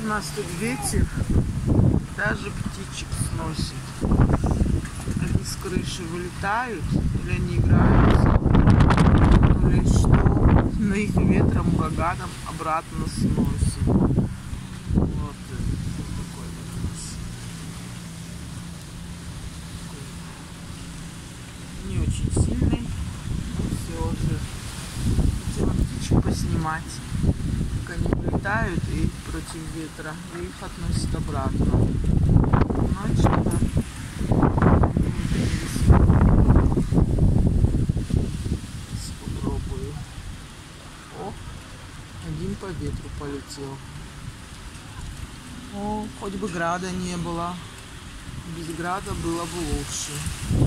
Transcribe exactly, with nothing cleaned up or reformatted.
нас тут ветер, даже птичек сносит. Они с крыши вылетают, или они играются, или что, но их ветром, ураганом обратно сносит. Вот такой вот у нас. Не очень сильный, но все же. Хотела птичек поснимать. Они вылетают и против ветра, и их относят обратно. Ну, что-то попробую. О, один по ветру полетел. О, хоть бы града не было. Без града было бы лучше.